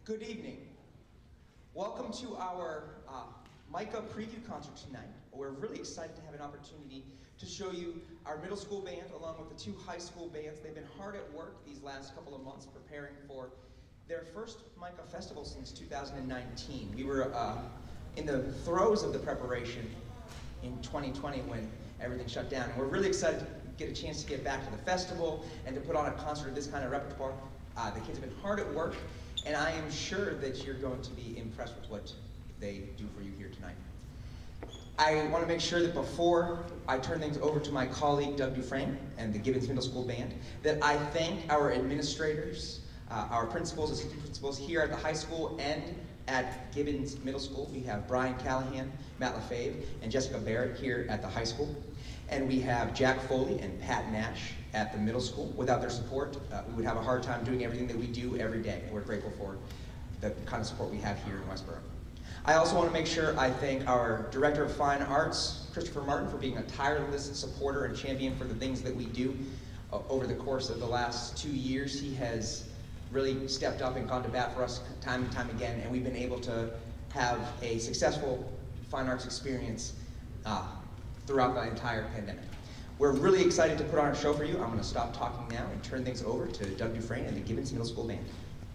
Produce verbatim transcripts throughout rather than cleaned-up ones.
Good evening. Welcome to our uh, MICAA preview concert tonight. We're really excited to have an opportunity to show you our middle school band along with the two high school bands. They've been hard at work these last couple of months preparing for their first MICAA festival since two thousand nineteen. We were uh, in the throes of the preparation in twenty twenty when everything shut down. And we're really excited to get a chance to get back to the festival and to put on a concert of this kind of repertoire. Uh, the kids have been hard at work, and I am sure that you're going to be impressed with what they do for you here tonight. I want to make sure that before I turn things over to my colleague Doug Dufresne and the Gibbons Middle School Band, that I thank our administrators, uh, our principals, assistant principals here at the high school and at Gibbons Middle School. We have Brian Callahan, Matt LaFave, and Jessica Barrett here at the high school. And we have Jack Foley and Pat Nash at the middle school. Without their support, uh, we would have a hard time doing everything that we do every day. We're grateful for the kind of support we have here in Westborough. I also want to make sure I thank our Director of Fine Arts, Christopher Martin, for being a tireless supporter and champion for the things that we do. Uh, over the course of the last two years, he has really stepped up and gone to bat for us time and time again, and we've been able to have a successful fine arts experience uh, throughout the entire pandemic. We're really excited to put on a show for you. I'm going to stop talking now and turn things over to Doug Dufresne and the Gibbons Middle School Band.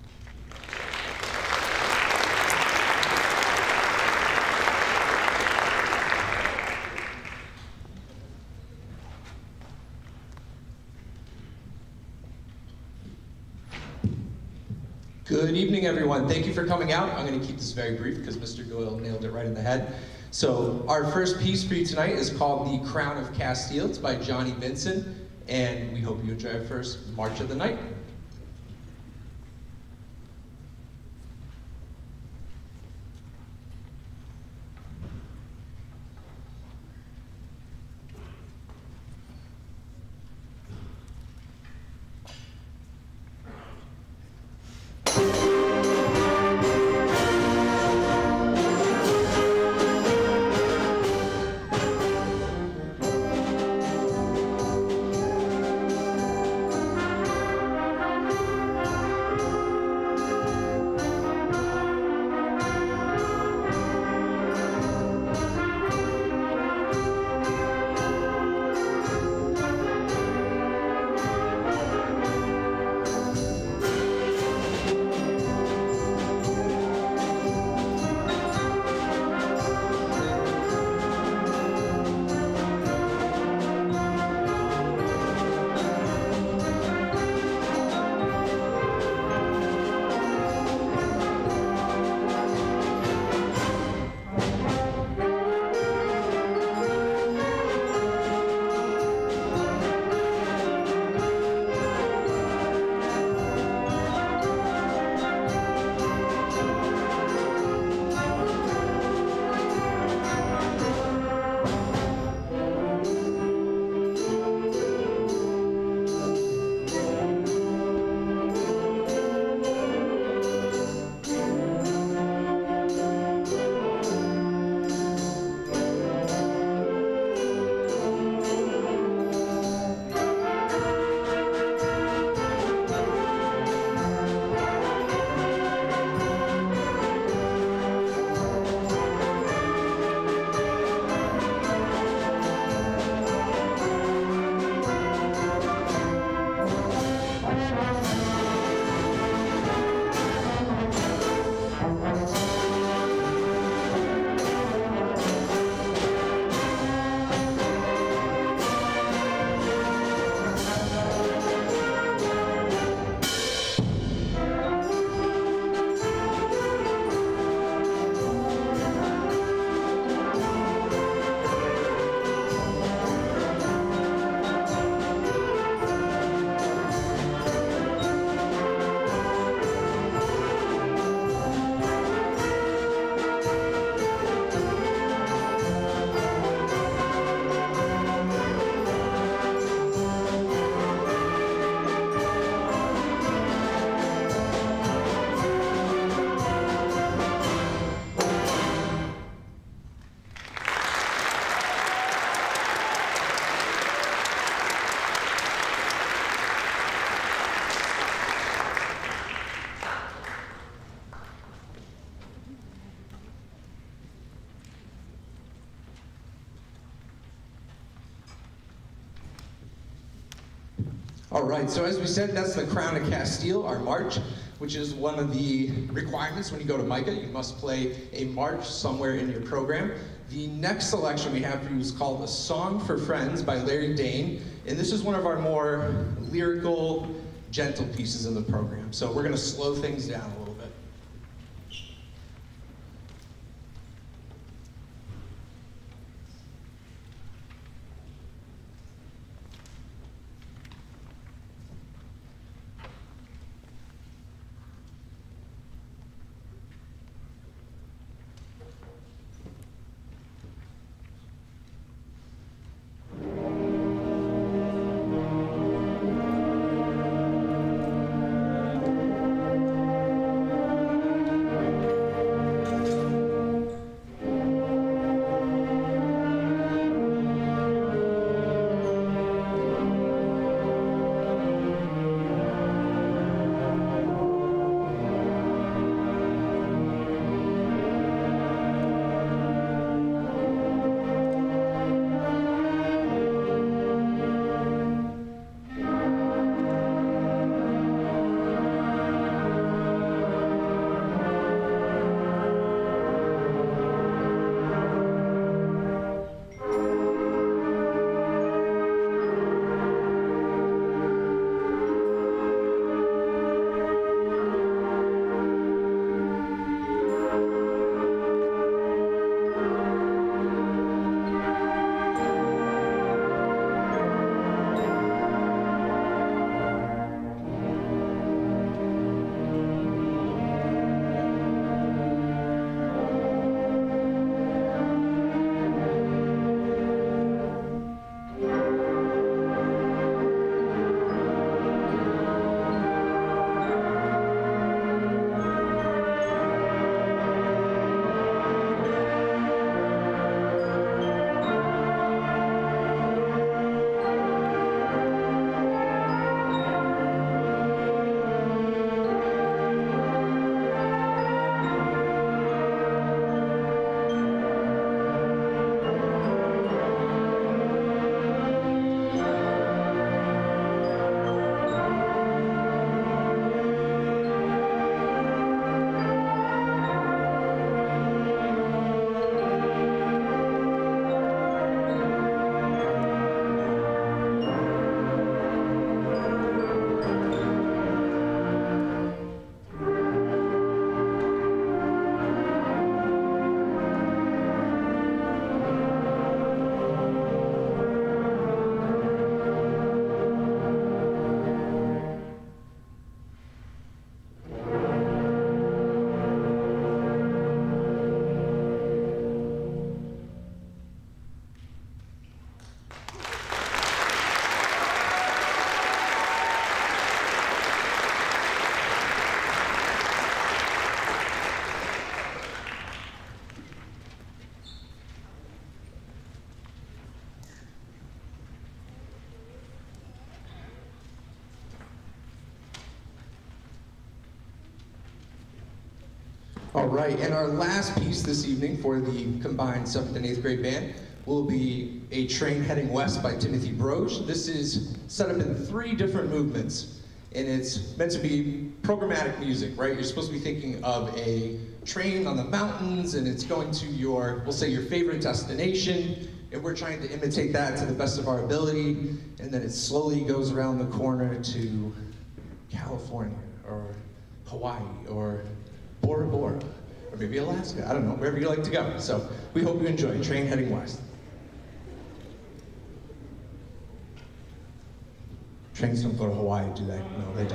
Good evening, everyone. Thank you for coming out. I'm going to keep this very brief because Mister Doyle nailed it right in the head. So our first piece for you tonight is called The Crown of Castile. It's by Johnny Vincent, and we hope you enjoy our first March of the Night. Thank All right, so as we said, that's the Crown of Castile, our march, which is one of the requirements when you go to MICAA. You must play a march somewhere in your program. The next selection we have for you is called A Song for Friends by Larry Dane, and this is one of our more lyrical, gentle pieces in the program. So we're gonna slow things down a little bit. All right, and our last piece this evening for the combined seventh and eighth grade band will be A Train Heading West by Timothy Broge. This is set up in three different movements, and it's meant to be programmatic music, right? You're supposed to be thinking of a train on the mountains, and it's going to your, we'll say your favorite destination, and we're trying to imitate that to the best of our ability, and then it slowly goes around the corner to California, or Hawaii, or Bora Bora, or maybe Alaska, I don't know, wherever you like to go. So we hope you enjoy Train Heading West. Trains don't go to Hawaii, do they? No, they don't.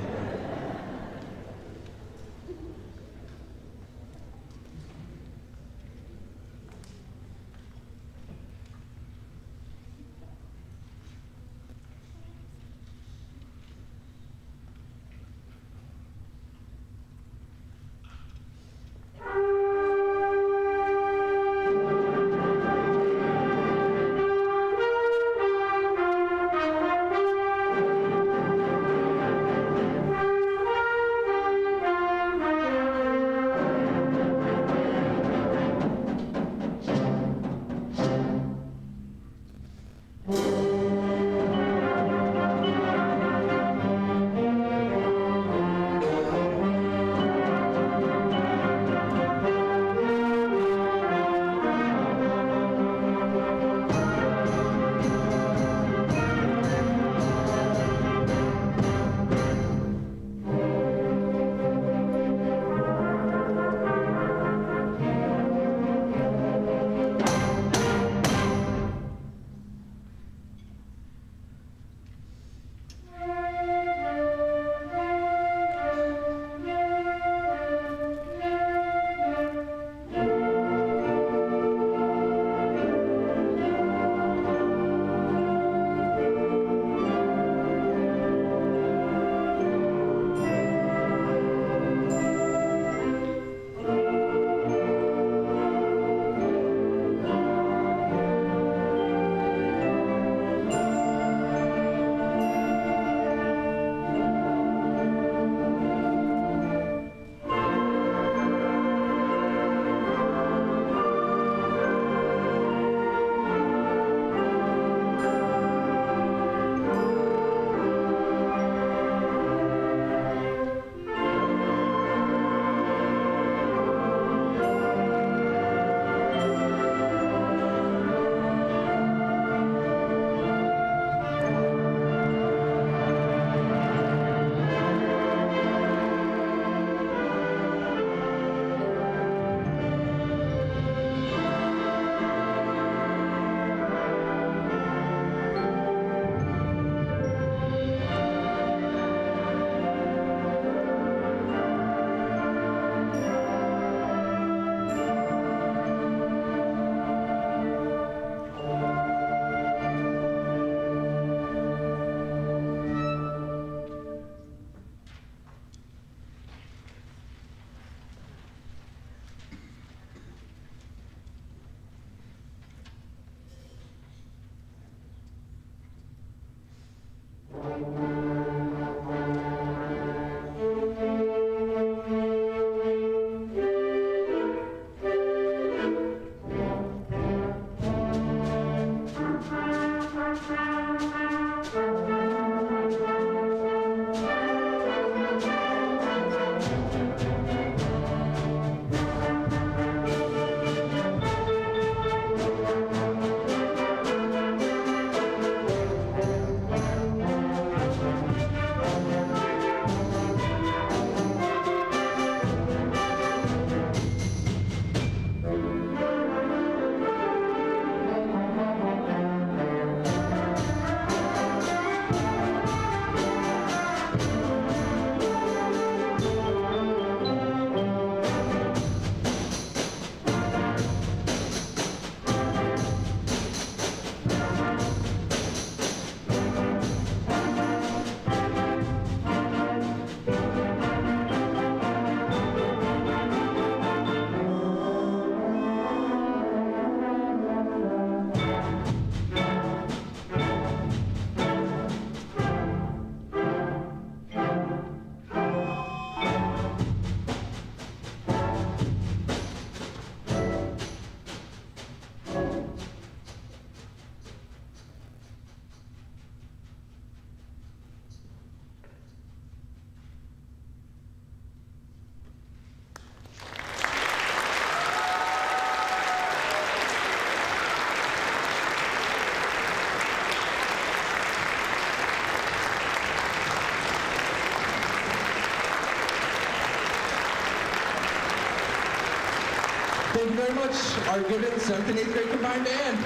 very much, our Gibbons seventh and eighth grade combined band.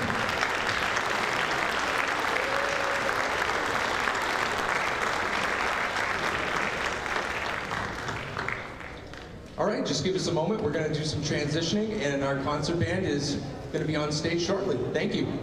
All right, just give us a moment. We're going to do some transitioning, and our concert band is going to be on stage shortly. Thank you.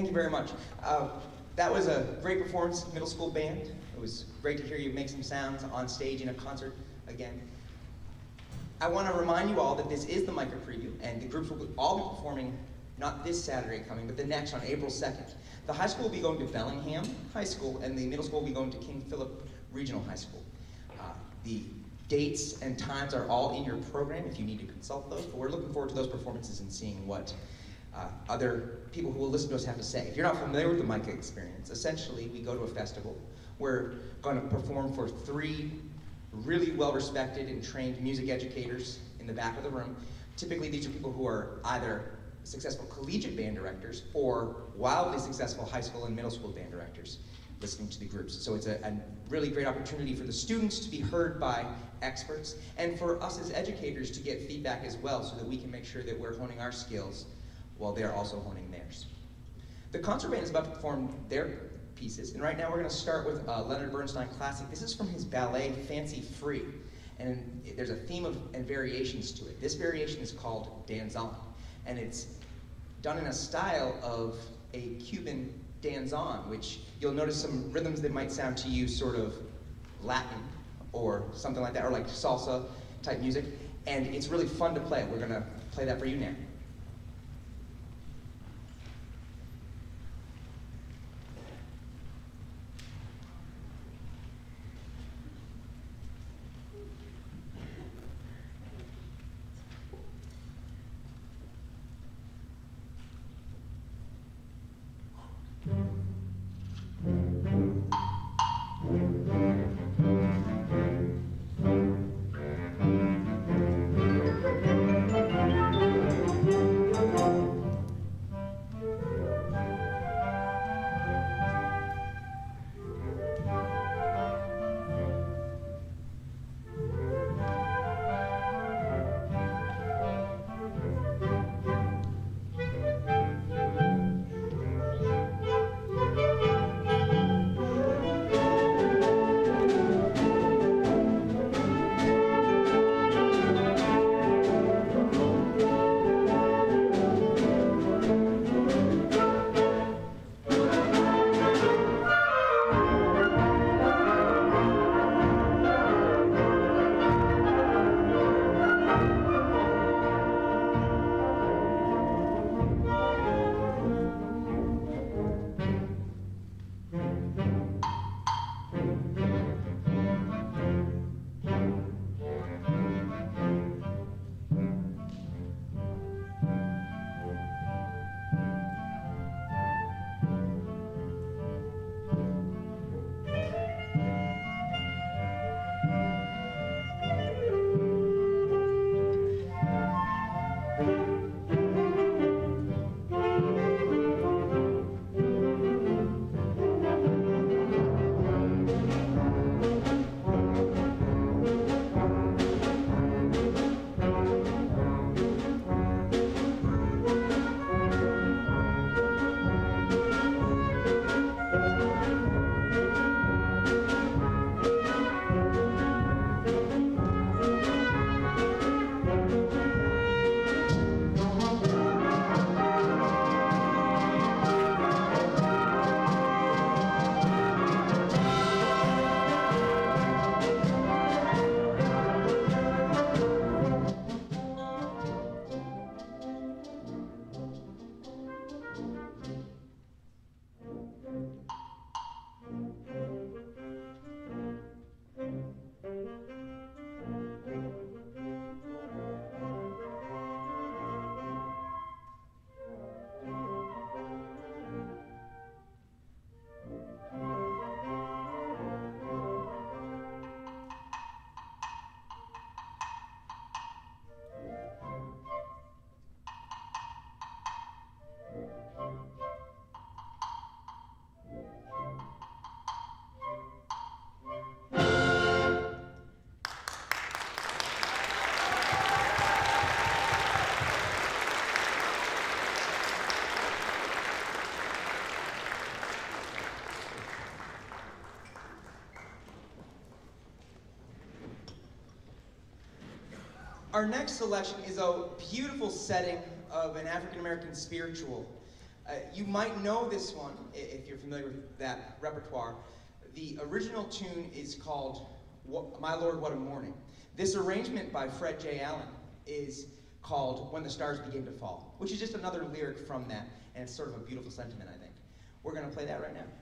Thank you very much. Uh, that was a great performance, middle school band. It was great to hear you make some sounds on stage in a concert again. I want to remind you all that this is the MICAA preview, and the groups will all be performing not this Saturday coming, but the next on April second. The high school will be going to Bellingham High School, and the middle school will be going to King Philip Regional High School. Uh, the dates and times are all in your program if you need to consult those, but we're looking forward to those performances and seeing what uh, other people who will listen to us have to say. If you're not familiar with the MICAA experience, essentially we go to a festival. We're going to perform for three really well-respected and trained music educators in the back of the room. Typically these are people who are either successful collegiate band directors or wildly successful high school and middle school band directors listening to the groups. So it's a, a really great opportunity for the students to be heard by experts and for us as educators to get feedback as well so that we can make sure that we're honing our skills while they're also honing theirs. The concert band is about to perform their pieces, and right now we're going to start with a Leonard Bernstein classic. This is from his ballet Fancy Free, and there's a theme of, and variations to it. This variation is called Danzon, and it's done in a style of a Cuban danzon, which you'll notice some rhythms that might sound to you sort of Latin or something like that, or like salsa type music, and it's really fun to play. We're going to play that for you now. Our next selection is a beautiful setting of an African-American spiritual Uh, you might know this one if you're familiar with that repertoire. The original tune is called My Lord, What a Morning. This arrangement by Fred J. Allen is called When the Stars Begin to Fall, which is just another lyric from that, and it's sort of a beautiful sentiment, I think. We're going to play that right now.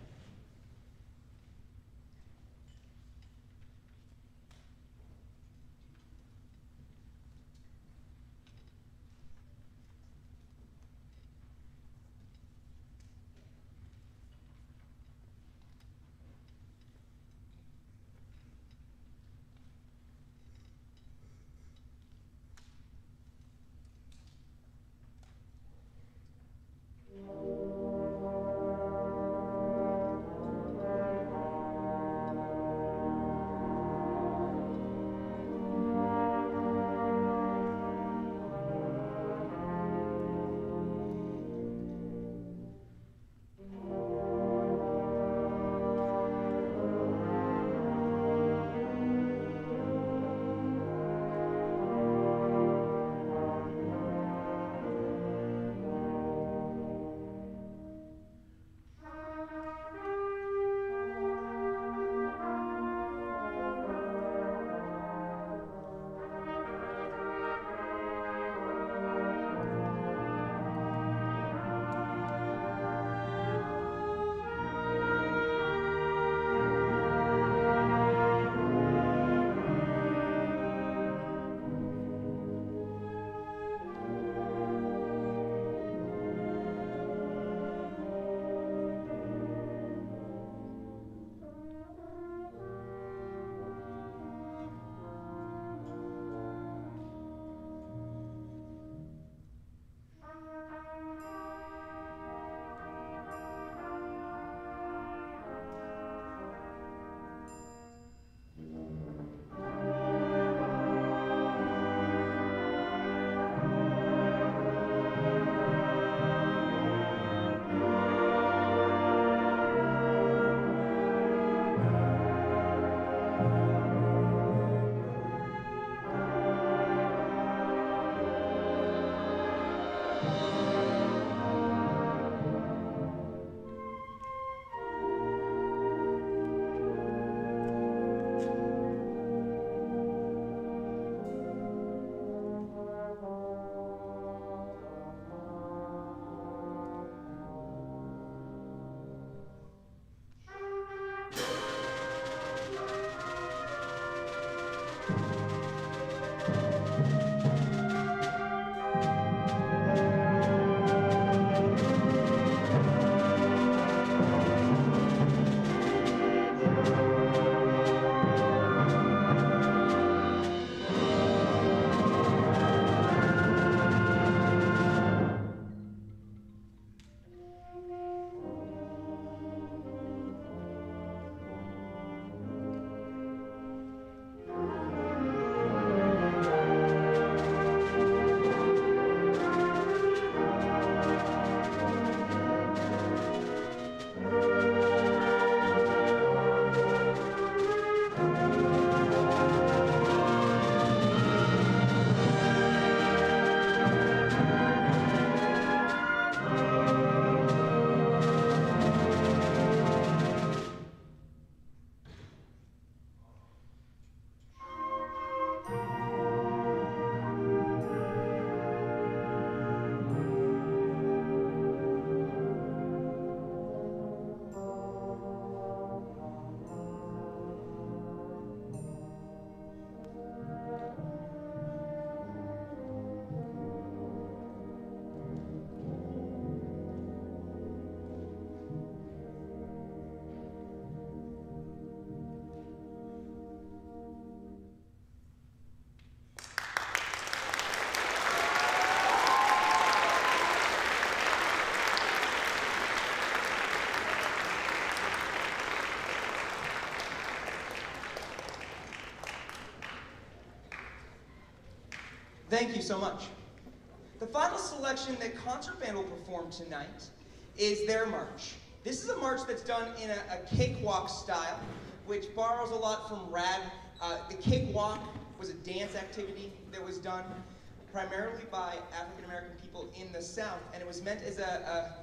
Thank you so much. The final selection that concert band will perform tonight is their march. This is a march that's done in a, a cakewalk style, which borrows a lot from rag. Uh, the cakewalk was a dance activity that was done primarily by African American people in the South, and it was meant as a,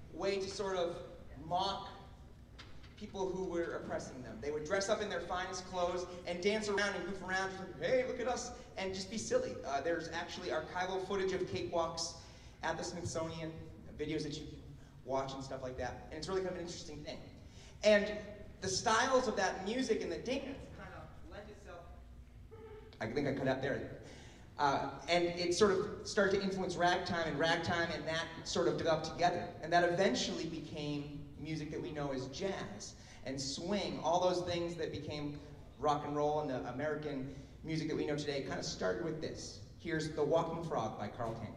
way to sort of mock people who were oppressing them. They would dress up in their finest clothes and dance around and goof around, just like, hey, look at us, and just be silly. Uh, there's actually archival footage of cakewalks at the Smithsonian, videos that you can watch and stuff like that, and it's really kind of an interesting thing. And the styles of that music and the dance kind of lent itself, I think I cut out there, uh, and it sort of started to influence ragtime, and ragtime and that sort of developed together, and that eventually became music that we know as jazz and swing, all those things that became rock and roll and the American music that we know today kind of started with this. Here's The Walking Frog by Carl King.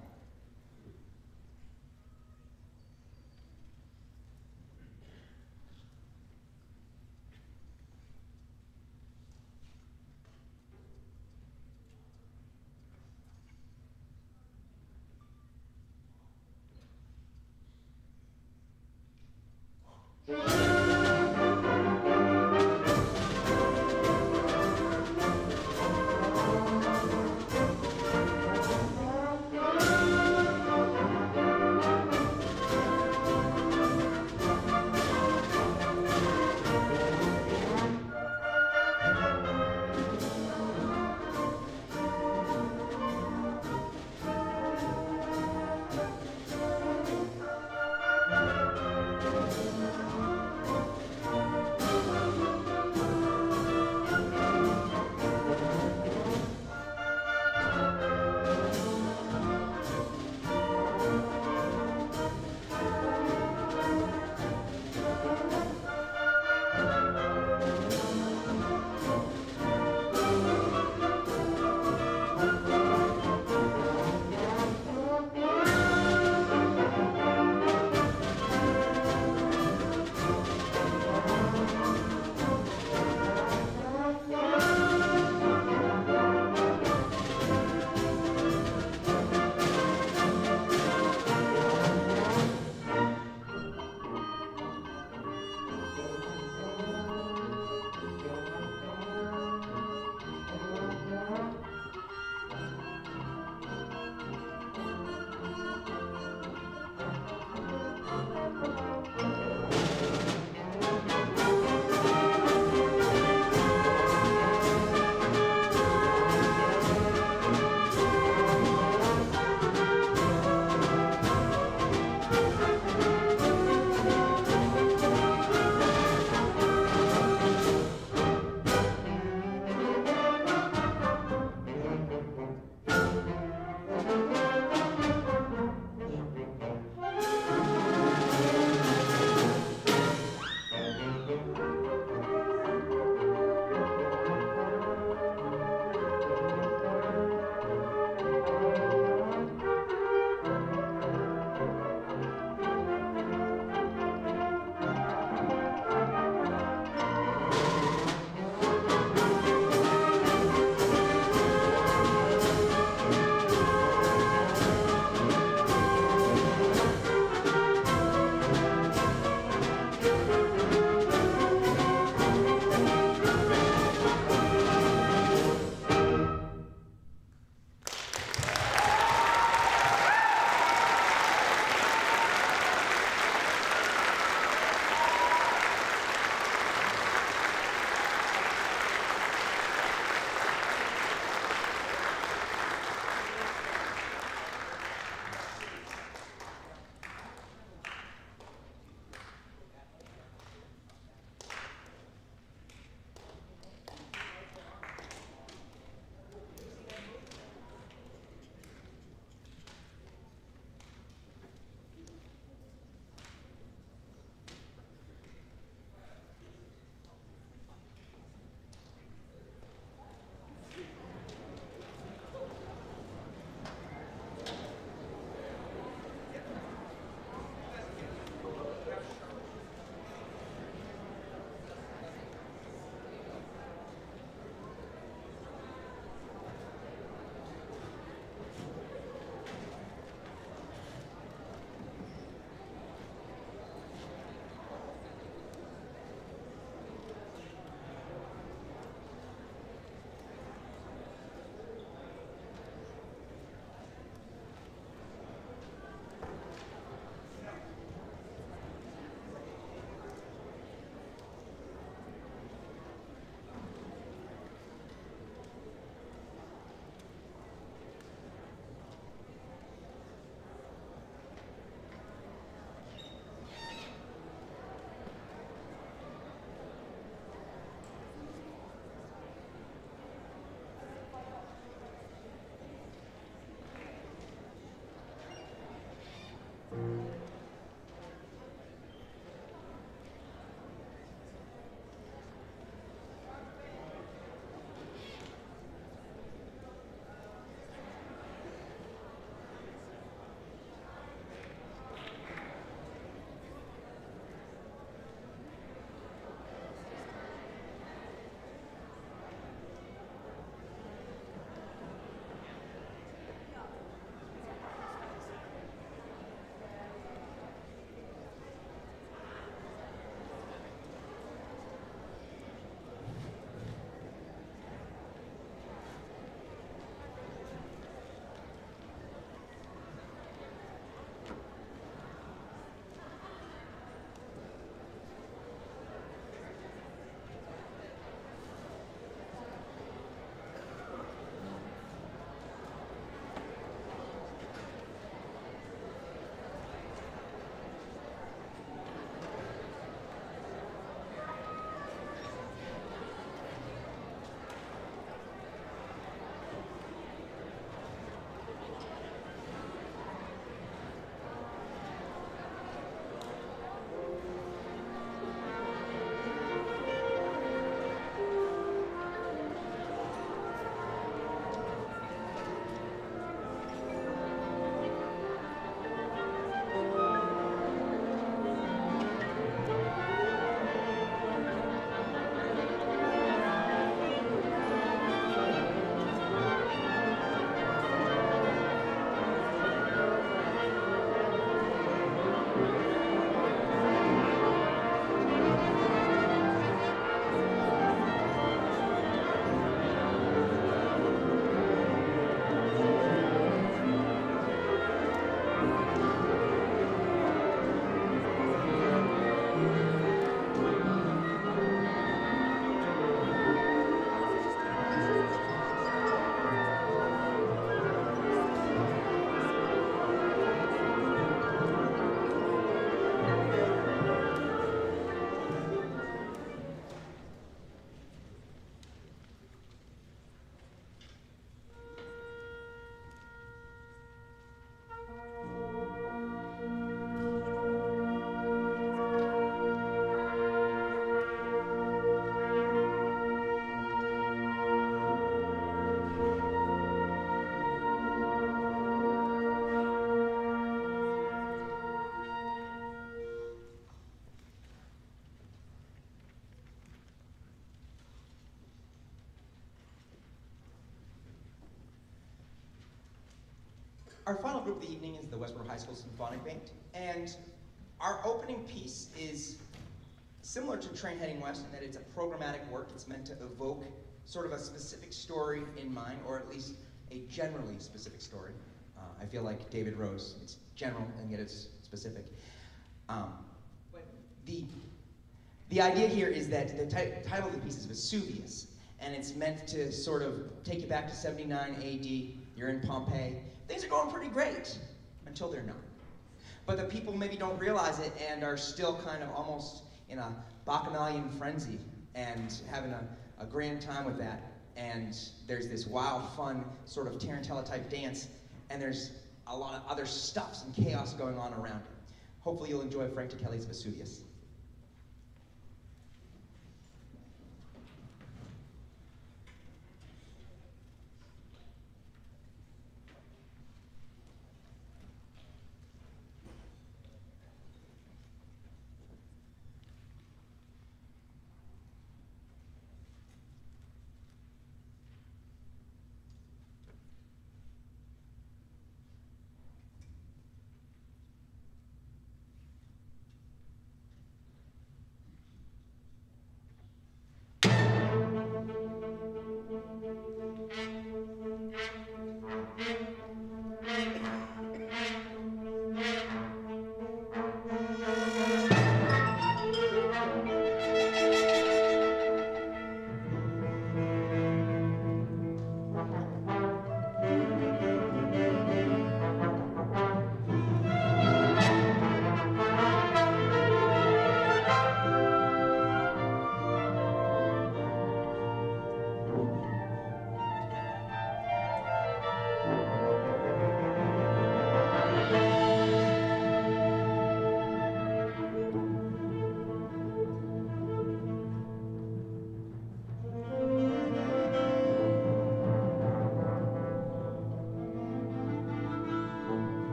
Our final group of the evening is the Westborough High School Symphonic Band, and our opening piece is similar to Train Heading West in that it's a programmatic work. It's meant to evoke sort of a specific story in mind, or at least a generally specific story. Uh, I feel like David Rose. It's general and yet it's specific. Um, the, the idea here is that the ti title of the piece is Vesuvius, and it's meant to sort of take you back to seventy-nine A D. You're in Pompeii. Things are going pretty great until they're not. But the people maybe don't realize it and are still kind of almost in a bacchanalian frenzy and having a, a grand time with that. And there's this wild, fun, sort of tarantella type dance, and there's a lot of other stuffs and chaos going on around it. Hopefully you'll enjoy Frank Kelly's Vesuvius.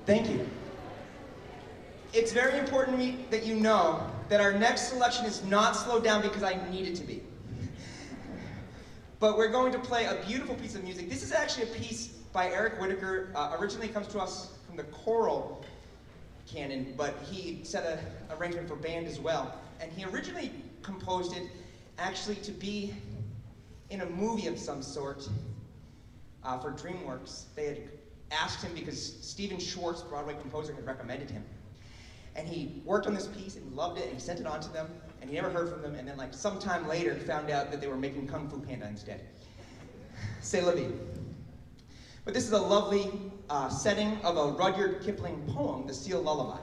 Thank you. It's very important to me that you know that our next selection is not slowed down because I need it to be. But we're going to play a beautiful piece of music. This is actually a piece by Eric Whitaker. Uh, originally comes to us from the choral canon, but he set an arrangement for band as well. And he originally composed it actually to be in a movie of some sort uh, for DreamWorks. They had asked him because Stephen Schwartz, Broadway composer, had recommended him. And he worked on this piece and loved it, and he sent it on to them, and he never heard from them, and then like sometime later found out that they were making Kung Fu Panda instead. C'est la vie. But this is a lovely uh, setting of a Rudyard Kipling poem, The Seal Lullaby.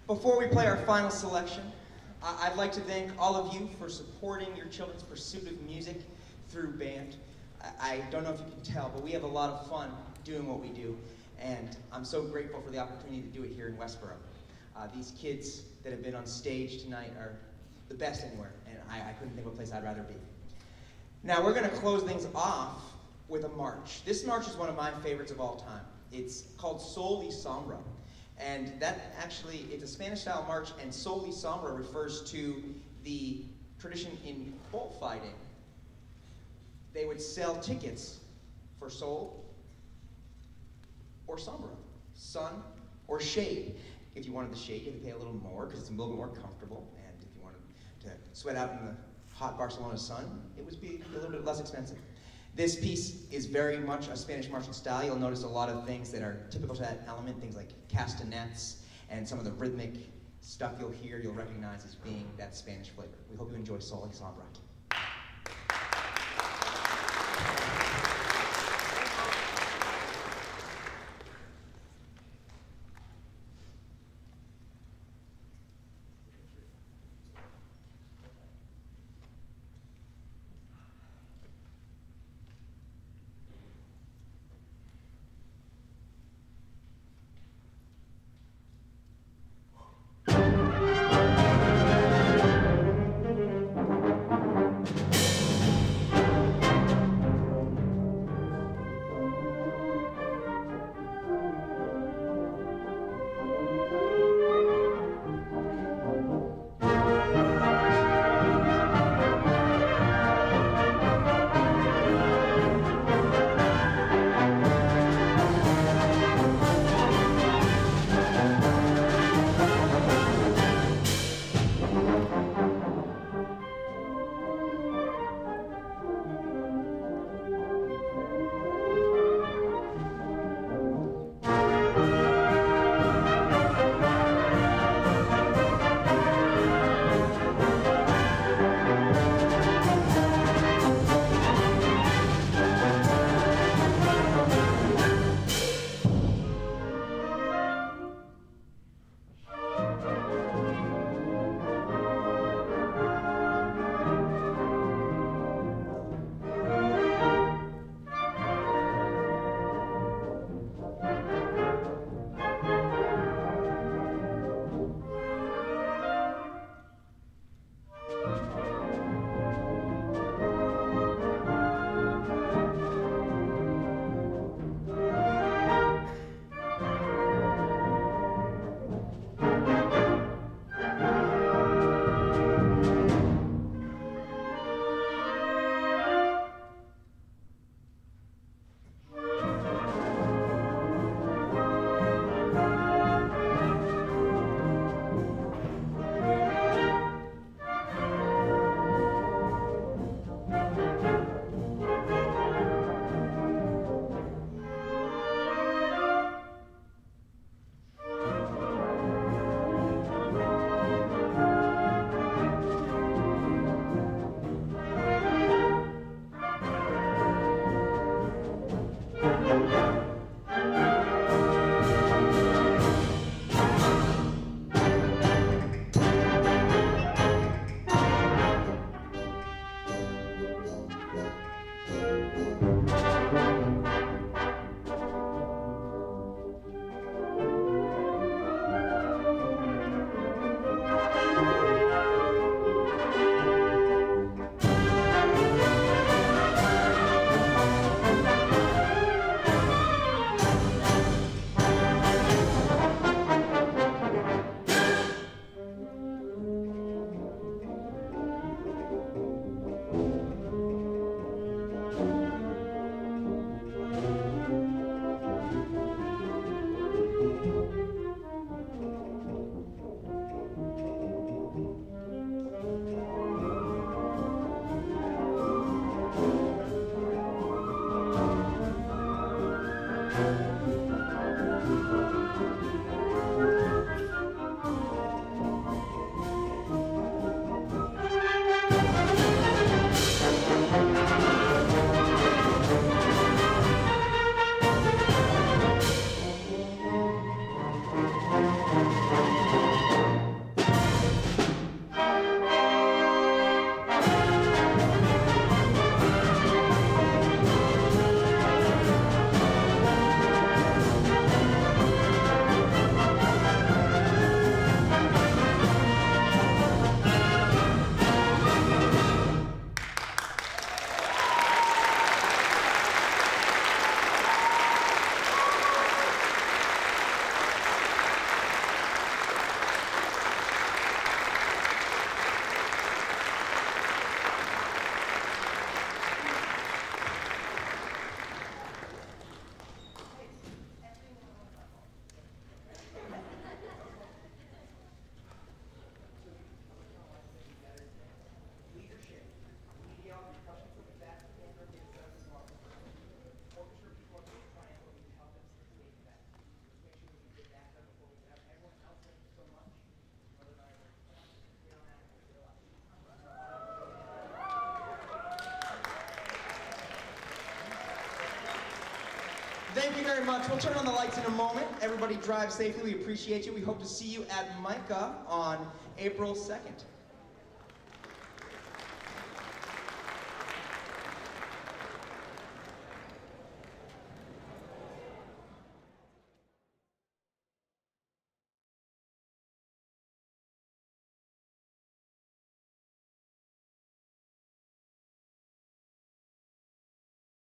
Before we play our final selection, I'd like to thank all of you for supporting your children's pursuit of music through band. I don't know if you can tell, but we have a lot of fun doing what we do, and I'm so grateful for the opportunity to do it here in Westborough. Uh, these kids that have been on stage tonight are the best anywhere, and I, I couldn't think of a place I'd rather be. Now we're going to close things off with a march. This march is one of my favorites of all time. It's called Sol y Sombra. And that actually, it's a Spanish-style march, and Sol y Sombra refers to the tradition in bullfighting. They would sell tickets for sol or sombra, sun or shade. If you wanted the shade, you had to pay a little more because it's a little bit more comfortable. And if you wanted to sweat out in the hot Barcelona sun, it would be a little bit less expensive. This piece is very much a Spanish marching style. You'll notice a lot of things that are typical to that element, things like castanets and some of the rhythmic stuff you'll hear, you'll recognize as being that Spanish flavor. We hope you enjoy Sol y Sombra. Thank you very much. We'll turn on the lights in a moment. Everybody drive safely. We appreciate you. We hope to see you at MICAA on April second.